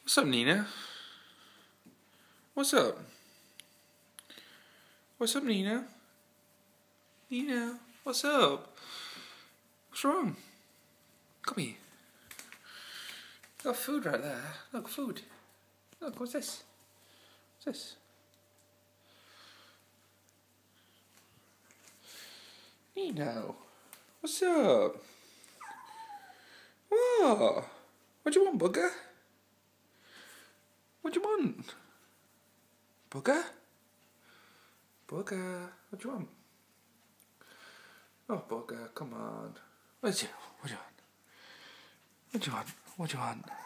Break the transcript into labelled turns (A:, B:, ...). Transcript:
A: What's up, Nina? What's up? What's up, Nina? Nina, what's up? What's wrong? Come here. Got food right there. Look, food. Look, what's this? What's this? Nino, what's up? What? What do you want, bugger? What do you want? Bugger? Bugger, what do you want? Oh, bugger, come on. What do you want? What do you want? What do you want?